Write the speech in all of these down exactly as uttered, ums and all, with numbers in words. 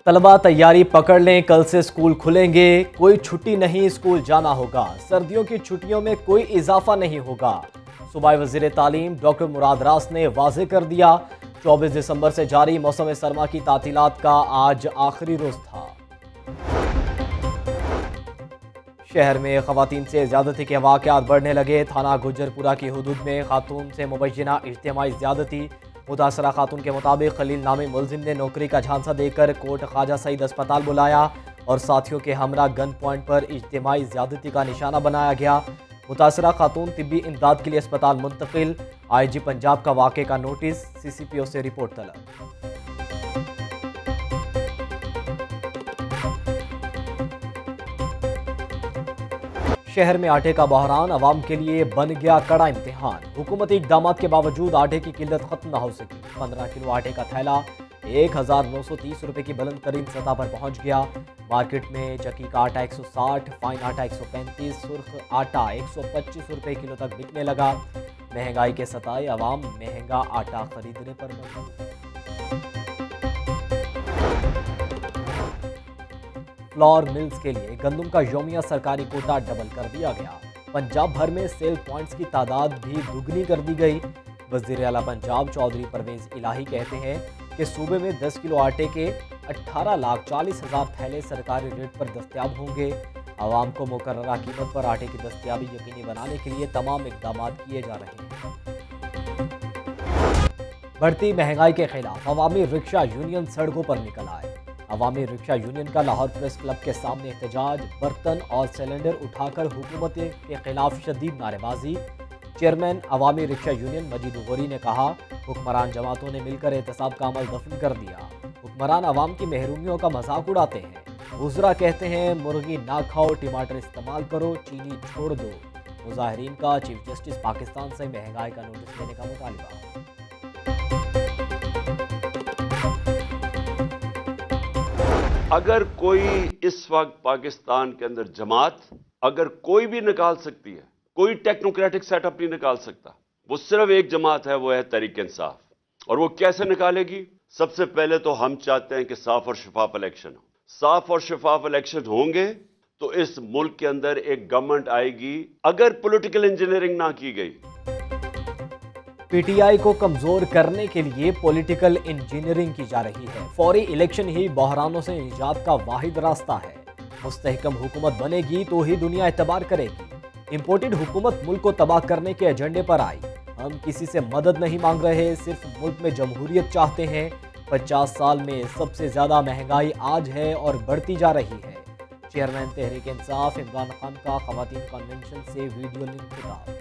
तलबा तैयारी पकड़ लें, कल से स्कूल खुलेंगे, कोई छुट्टी नहीं, स्कूल जाना होगा। सर्दियों की छुट्टियों में कोई इजाफा नहीं होगा। सूबाई वज़ीर तालीम डॉक्टर मुराद रास ने वाज़ेह कर दिया। चौबीस दिसंबर से जारी मौसम सरमा की तातीलात का आज आखिरी रोज था। शहर में खवातीन से ज्यादती के वाक़यात बढ़ने लगे। थाना गुज्जरपुरा की हुदूद में खातून से मुबैना इज्तिमाई ज्यादती। मुतासरा खातून के मुताबिक खलील नामी मुलजिम ने नौकरी का झांसा देकर कोट ख्वाजा सईद अस्पताल बुलाया और साथियों के हमरा गन पॉइंट पर इज्तिमाई ज्यादती का निशाना बनाया गया। मुतासरा खातून तिब्बी इमदाद के लिए अस्पताल मुंतकिल। आई जी पंजाब का वाक़े का नोटिस, सी सी पी ओ से रिपोर्ट तलब। शहर में आटे का बहरान अवाम के लिए बन गया कड़ा इम्तिहान। हुकूमती इकदाम के बावजूद आटे की किल्लत खत्म न हो सकी। पंद्रह किलो आटे का थैला एक हजार नौ सौ तीस रुपये की बुलंद तरीन सतह पर पहुंच गया। मार्केट में चक्की का आटा एक सौ साठ, फाइन आटा एक सौ पैंतीस, सुर्ख आटा एक सौ पच्चीस रुपये किलो तक बिकने लगा। महंगाई के सताए अवाम महंगा आटा खरीदने पर मजबूर। फ्लोर मिल्स के लिए गंदम का यौमिया सरकारी कोटा डबल कर दिया गया। पंजाब भर में सेल पॉइंट्स की तादाद भी दुगनी कर दी गई। वज़ीर आला पंजाब चौधरी परवेज इलाही कहते हैं कि सूबे में दस किलो आटे के अठारह लाख चालीस हजार थैले सरकारी रेट पर दस्तयाब होंगे। आवाम को मुकर्ररा कीमत पर आटे की दस्तयाबी यकीनी बनाने के लिए तमाम इकदाम किए जा रहे हैं। बढ़ती महंगाई के खिलाफ अवामी रिक्शा यूनियन सड़कों पर निकल आए। अवामी रिक्शा यूनियन का लाहौर प्रेस क्लब के सामने एहतजाज। बर्तन और सिलेंडर उठाकर हुकूमत के खिलाफ शदीद नारेबाजी। Chairman Awami rickshaw union Majeed Gauri ने कहा, हुक्मरान जमातों ने मिलकर एहतसाब का अमल दफन कर दिया। हुक्मरान अवाम की महरूमियों का मजाक उड़ाते हैं। वुज़रा कहते हैं मुर्गी ना खाओ, टमाटर इस्तेमाल करो, चीनी छोड़ दो। मुजाहिरीन का चीफ जस्टिस पाकिस्तान से महंगाई का नोटिस लेने का मुतालबा। अगर कोई इस वक्त पाकिस्तान के अंदर जमात अगर कोई भी निकाल सकती है, कोई टेक्नोक्रेटिक सेटअप नहीं निकाल सकता, वो सिर्फ एक जमात है, वो है तहरीक इंसाफ। और वो कैसे निकालेगी? सबसे पहले तो हम चाहते हैं कि साफ और शफाफ इलेक्शन हो। साफ और शफाफ इलेक्शन होंगे तो इस मुल्क के अंदर एक गवर्नमेंट आएगी। अगर पॉलिटिकल इंजीनियरिंग ना की गई, पीटीआई को कमजोर करने के लिए पॉलिटिकल इंजीनियरिंग की जा रही है। फौरी इलेक्शन ही बहरानों से निजात का वाहिद रास्ता है। मुस्तहकम हुकूमत बनेगी तो ही दुनिया एतबार करेगी। इंपोर्टेड हुकूमत मुल्क को तबाह करने के एजेंडे पर आई। हम किसी से मदद नहीं मांग रहे, सिर्फ मुल्क में जमहूरियत चाहते हैं। पचास साल में सबसे ज्यादा महंगाई आज है और बढ़ती जा रही है। चेयरमैन तहरीक इंसाफ इमरान खान का खवातीन कन्वेंशन से वीडियो लिंक खिताब।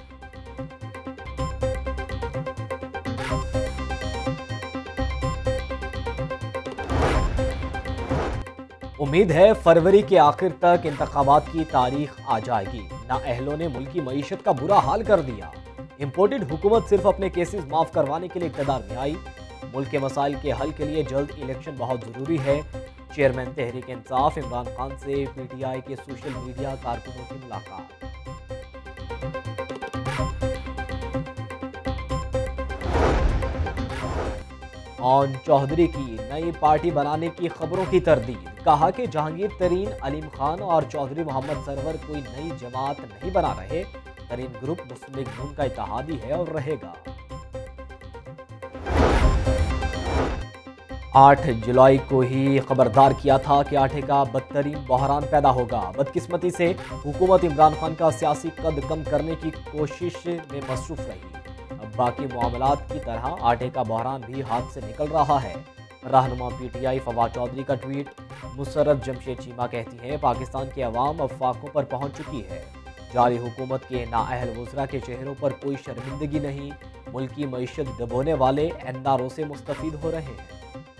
उम्मीद है फरवरी के आखिर तक इंतखाबात की तारीख आ जाएगी। नाअहलों ने मुल्की मईशत का बुरा हाल कर दिया। इंपोर्टेड हुकूमत सिर्फ अपने केसेस माफ करवाने के लिए इक़्तिदार में आई। मुल्क के मसाइल के हल के लिए जल्द इलेक्शन बहुत जरूरी है। चेयरमैन तहरीक इंसाफ इमरान खान से पीटीआई के सोशल मीडिया कारकुनों की मुलाकात। ऑन चौधरी की नई पार्टी बनाने की खबरों की तरदीद। कहा कि जहांगीर तरीन, अलीम खान और चौधरी मोहम्मद सरवर कोई नई जमात नहीं बना रहे। तरीन ग्रुप मुस्लिम लीग नून का इत्तेहादी है और रहेगा। आठ जुलाई को ही खबरदार किया था कि आटे का बदतरीन बहरान पैदा होगा। बदकिस्मती से हुकूमत इमरान खान का सियासी कद कम करने की कोशिश में मसरूफ रही। अब बाकी मामलात की तरह आटे का बहरान भी हाथ से निकल रहा है। रहनुमा पीटीआई फवाद चौधरी का ट्वीट। मुसर्रत जमशेद चीमा कहती हैं, पाकिस्तान की अवाम अब फाकों पर पहुंच चुकी है। जारी हुकूमत के नाअहल वुज़रा के चेहरों पर कोई शर्मिंदगी नहीं। मुल्की मईशत दबोने वाले एनआरओ से मुस्तफीद हो रहे हैं।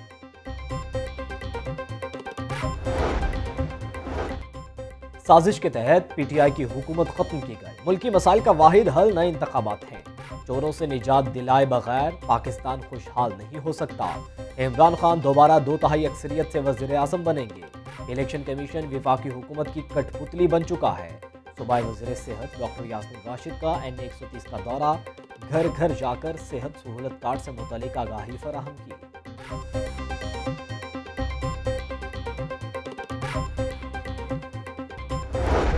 साजिश के तहत पीटीआई की हुकूमत खत्म की गई। मुल्की मसाइल का वाहिद हल नए इंतखाबात हैं। चोरों से निजात दिलाए बगैर पाकिस्तान खुशहाल नहीं हो सकता। इमरान खान दोबारा दो तिहाई अक्सरियत से वज़ीर आज़म बनेंगे। इलेक्शन कमीशन विफाकी हुकूमत की कठपुतली बन चुका है। सूबाई वज़ीर सेहत डॉक्टर यास्मीन राशिद का एन ए एक सौ तीस का दौरा। घर घर जाकर सेहत सहूलत कार्ड से मुतल्लिक आगाही फराहम की।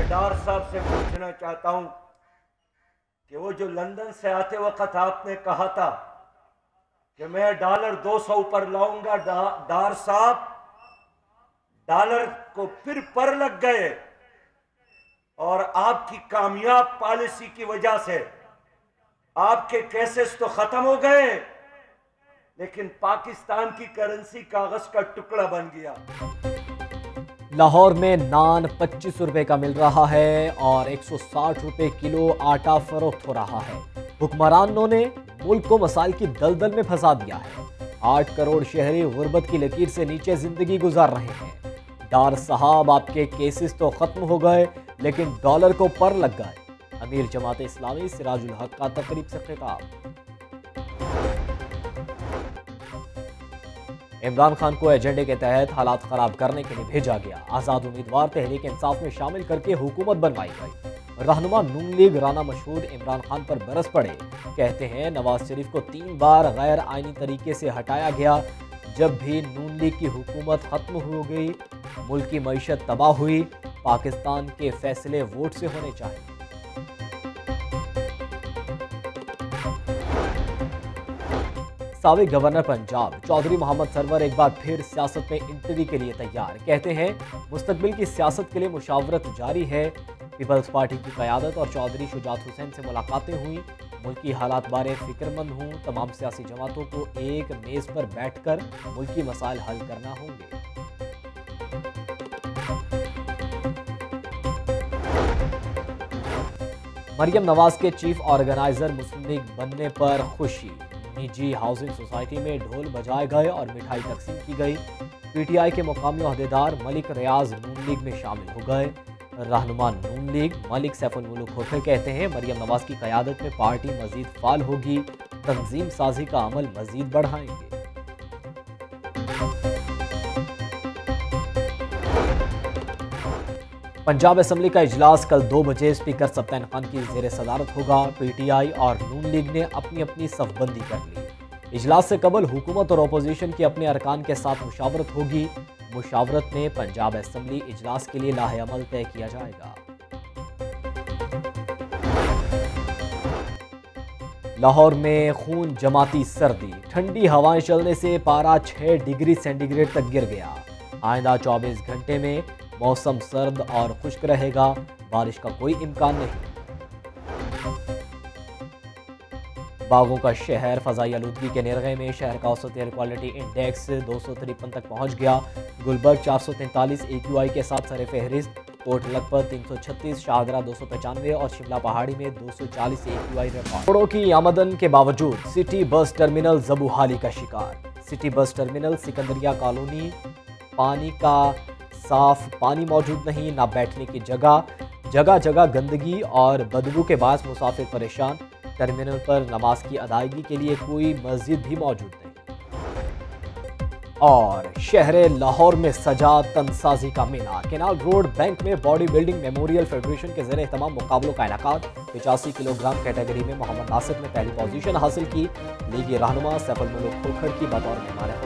मैं डार साहब से पूछना चाहता हूं कि वो जो लंदन से आते वक्त आपने कहा था कि मैं डॉलर दो सौ पर लाऊंगा, डा, डार साहब डॉलर को फिर पर लग गए और आपकी कामयाब पॉलिसी की वजह से आपके केसेस तो खत्म हो गए, लेकिन पाकिस्तान की करेंसी कागज का टुकड़ा बन गया। लाहौर में नान पच्चीस रुपए का मिल रहा है और एक सौ साठ रुपए किलो आटा फरोख्त हो रहा है। हुक्मरानों ने मुल्क को मसाइल की दलदल में फंसा दिया है। आठ करोड़ शहरी गुर्बत की लकीर से नीचे जिंदगी गुजार रहे हैं। डार साहब, आपके केसेस तो खत्म हो गए, लेकिन डॉलर को पर लग गए। अमीर जमात इस्लामी सिराजुल हक का तकरीब से खिताब। इमरान खान को एजेंडे के तहत हालात खराब करने के लिए भेजा गया। आजाद उम्मीदवार तहरीक इंसाफ में शामिल करके हुकूमत बनवाई गई। रहनुमा नून लीग राना मशहूद इमरान खान पर बरस पड़े। कहते हैं नवाज शरीफ को तीन बार गैर आईनी तरीके से हटाया गया। जब भी नून लीग की हुकूमत खत्म हो गई, मुल्क की मईशत तबाह हुई। पाकिस्तान के फैसले वोट से होने चाहिए। साबिक गवर्नर पंजाब चौधरी मोहम्मद सरवर एक बार फिर सियासत में एंट्री के लिए तैयार। कहते हैं मुस्तकबिल की सियासत के लिए मुशावरत जारी है। पीपल्स पार्टी की क़यादत और चौधरी शुजात हुसैन से मुलाकातें हुई। मुल्की हालात बारे फिक्रमंद हूँ। तमाम सियासी जमातों को एक मेज़ पर बैठकर मुल्की मसाइल हल करना होंगे। मरियम नवाज के चीफ ऑर्गेनाइजर मुस्लिम लीग बनने पर खुशी। निजी हाउसिंग सोसाइटी में ढोल बजाए गए और मिठाई तकसीम की गई। पीटीआई के मुकामी ओहदेदार मलिक रियाज नून लीग में शामिल हो गए। रहनुमा नून लीग मलिक सैफुल मुल्क खोखर कहते हैं मरियम नवाज की क़यादत में पार्टी मजीद फाल होगी। तंजीम साजी का अमल मजीद बढ़ाएंगे। पंजाब असेंबली का इजलास कल दो बजे स्पीकर सप्तान खान की ज़ेर सदारत होगा। पीटीआई और नून लीग ने अपनी अपनी सफबंदी कर ली। इजलास से कबल हुकूमत और अपोजिशन के अपने अरकान के साथ मुशावरत होगी। मुशावरत में पंजाब असेंबली इजलास के लिए लाहे अमल तय किया जाएगा। लाहौर में खून जमाती सर्दी। ठंडी हवाएं चलने से पारा छह डिग्री सेंटीग्रेड तक गिर गया। आइंदा चौबीस घंटे में मौसम सर्द और खुश्क रहेगा। बारिश का कोई इम्कान नहीं। बागों का शहर फजाई आलूदगी के निर्गे में शहर का औसत एयर क्वालिटी इंडेक्स दो सौ तिरपन तक पहुंच गया। गुलबर्ग चार सौ तैंतालीस ए क्यू आई के साथ सरे फहरिस्त। कोट लखपत तीन सौ छत्तीस, शाहदरा दो सौ पचानवे और शिमला पहाड़ी में दो सौ चालीस ए क्यू आई रिकॉर्ड। करोड़ों की आमदन के बावजूद सिटी बस टर्मिनल ज़बूहाली का शिकार। सिटी बस टर्मिनल सिकंदरिया कॉलोनी, पानी का साफ पानी मौजूद नहीं, ना बैठने की जगह, जगह जगह गंदगी और बदबू के बायस मुसाफिर परेशान। टर्मिनल पर नमाज की अदायगी के लिए कोई मस्जिद भी मौजूद नहीं। और शहर लाहौर में सजा तनसाजी का मेला। केनाल रोड बैंक में बॉडी बिल्डिंग मेमोरियल फेडरेशन के ज़रिए तमाम मुकाबलों का इनेकाद। पचासी किलोग्राम कैटेगरी में मोहम्मद नासिर ने पहली पोजीशन हासिल की। लीगी रहनुमा सैफुल मुल्क खोखर की बतौर मेहमान